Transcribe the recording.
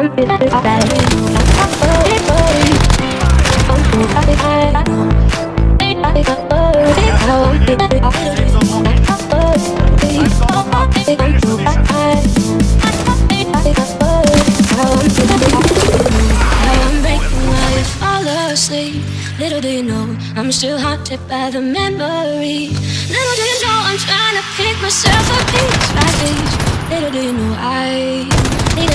Little do you know, I'm still haunted by the memory. Little do you know, I'm trying to pick myself up piece by piece. Little do you know, I need